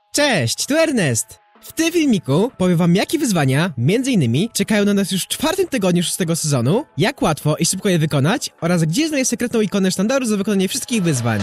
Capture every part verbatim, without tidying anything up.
Cześć, tu Ernest! W tym filmiku powiem wam, jakie wyzwania, między innymi, czekają na nas już w czwartym tygodniu szóstego sezonu, jak łatwo i szybko je wykonać oraz gdzie znaleźć sekretną ikonę sztandaru za wykonanie wszystkich wyzwań.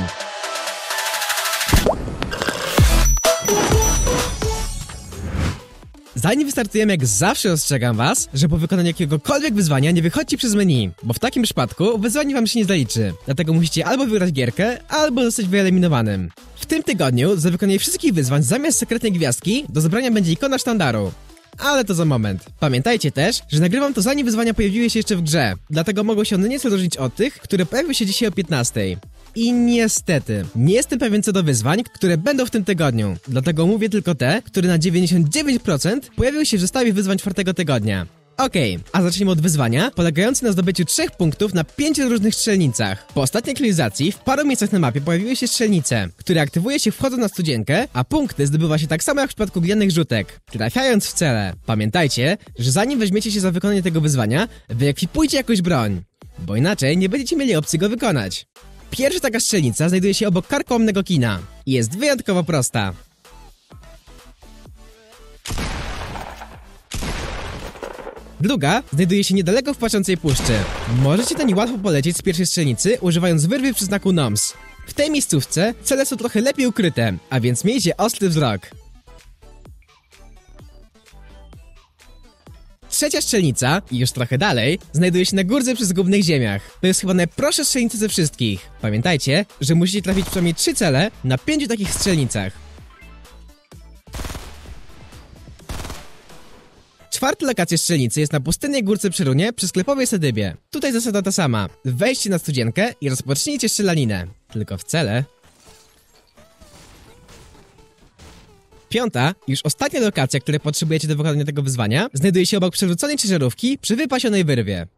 Zanim wystartujemy, jak zawsze ostrzegam was, że po wykonaniu jakiegokolwiek wyzwania nie wychodźcie przez menu, bo w takim przypadku wyzwanie wam się nie zaliczy. Dlatego musicie albo wygrać gierkę, albo zostać wyeliminowanym. W tym tygodniu za wykonanie wszystkich wyzwań zamiast sekretnej gwiazdki do zebrania będzie ikona sztandaru. Ale to za moment. Pamiętajcie też, że nagrywam to zanim wyzwania pojawiły się jeszcze w grze, dlatego mogą się one nieco różnić od tych, które pojawiły się dzisiaj o piętnastej. I niestety, nie jestem pewien co do wyzwań, które będą w tym tygodniu, dlatego mówię tylko te, które na dziewięćdziesiąt dziewięć procent pojawiły się w zestawie wyzwań czwartego tygodnia. Okej, okay, a zacznijmy od wyzwania polegające na zdobyciu trzech punktów na pięciu różnych strzelnicach. Po ostatniej aktualizacji w paru miejscach na mapie pojawiły się strzelnice, które aktywuje się wchodząc na studzienkę, a punkty zdobywa się tak samo jak w przypadku glianych rzutek, trafiając w cele. Pamiętajcie, że zanim weźmiecie się za wykonanie tego wyzwania, wyekwipujcie jakąś broń, bo inaczej nie będziecie mieli opcji go wykonać. Pierwsza taka strzelnica znajduje się obok karkołomnego kina i jest wyjątkowo prosta. Druga znajduje się niedaleko w płaczącej puszczy. Możecie do niej łatwo polecieć z pierwszej strzelnicy, używając wyrwy przy znaku N O M S. W tej miejscówce cele są trochę lepiej ukryte, a więc miejcie ostry wzrok. Trzecia strzelnica, i już trochę dalej, znajduje się na górce przy zgubnych ziemiach. To jest chyba najprostsza strzelnica ze wszystkich. Pamiętajcie, że musicie trafić przynajmniej trzy cele na pięciu takich strzelnicach. Czwarta lokacja strzelnicy jest na pustynnej górce przy runie przy sklepowej Sedybie. Tutaj zasada ta sama. Wejdźcie na studzienkę i rozpocznijcie strzelaninę. Tylko w cele. Piąta, już ostatnia lokacja, której potrzebujecie do wykonania tego wyzwania, znajduje się obok przerzuconej ciężarówki przy wypasionej wyrwie.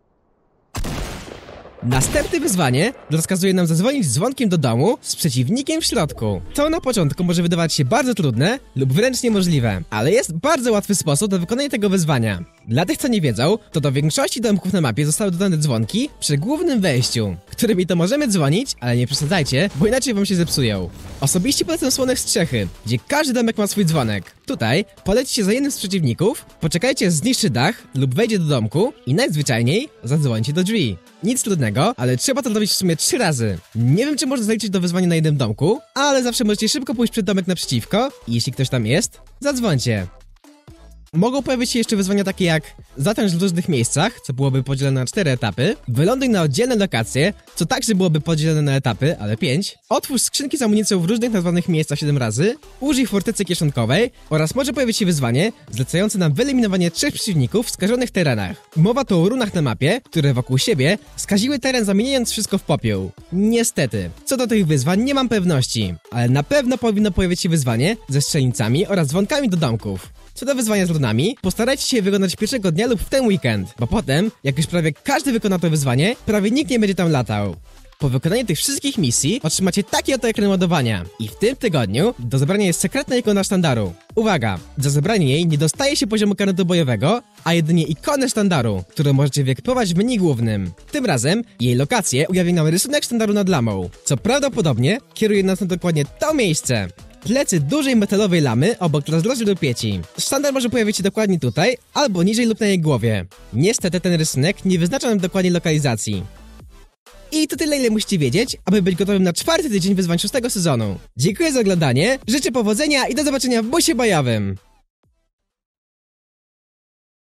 Następne wyzwanie rozkazuje nam zadzwonić dzwonkiem do domu z przeciwnikiem w środku. To na początku może wydawać się bardzo trudne lub wręcz niemożliwe, ale jest bardzo łatwy sposób do wykonania tego wyzwania. Dla tych, co nie wiedzą, to do większości domków na mapie zostały dodane dzwonki przy głównym wejściu, którymi to możemy dzwonić, ale nie przesadzajcie, bo inaczej wam się zepsują. Osobiście polecam słonek strzechy, gdzie każdy domek ma swój dzwonek. Tutaj polecicie za jednym z przeciwników, poczekajcie aż zniszczy dach lub wejdzie do domku i najzwyczajniej zadzwońcie do drzwi. Nic trudnego, ale trzeba to zrobić w sumie trzy razy. Nie wiem, czy można zaliczyć do wyzwania na jednym domku, ale zawsze możecie szybko pójść przed domek naprzeciwko i jeśli ktoś tam jest, zadzwońcie. Mogą pojawić się jeszcze wyzwania takie jak zatańcz w różnych miejscach, co byłoby podzielone na cztery etapy, wyląduj na oddzielne lokacje, co także byłoby podzielone na etapy, ale pięć, otwórz skrzynki z amunicją w różnych nazwanych miejscach siedem razy, użyj fortecy kieszonkowej oraz może pojawić się wyzwanie zlecające nam wyeliminowanie trzech przeciwników w skażonych terenach. Mowa tu o runach na mapie, które wokół siebie skaziły teren, zamieniając wszystko w popiół. Niestety, co do tych wyzwań nie mam pewności, ale na pewno powinno pojawić się wyzwanie ze strzelnicami oraz dzwonkami do domków. Co do wyzwania z runami, postarajcie się je wykonać pierwszego dnia lub w ten weekend, bo potem, jak już prawie każdy wykona to wyzwanie, prawie nikt nie będzie tam latał. Po wykonaniu tych wszystkich misji otrzymacie taki oto ekran ładowania. I w tym tygodniu do zebrania jest sekretna ikona sztandaru. Uwaga! Za zebranie jej nie dostaje się poziomu karnetu bojowego, a jedynie ikonę sztandaru, którą możecie wyekwipować w menu głównym. Tym razem jej lokację ujawni nam rysunek sztandaru nad lamą, co prawdopodobnie kieruje nas na dokładnie to miejsce. Plecy dużej metalowej lamy obok rozloży do pieci. Sztandar może pojawić się dokładnie tutaj, albo niżej lub na jej głowie. Niestety ten rysunek nie wyznacza nam dokładnej lokalizacji. I to tyle, ile musicie wiedzieć, aby być gotowym na czwarty tydzień wyzwań szóstego sezonu. Dziękuję za oglądanie, życzę powodzenia i do zobaczenia w busie bojowym!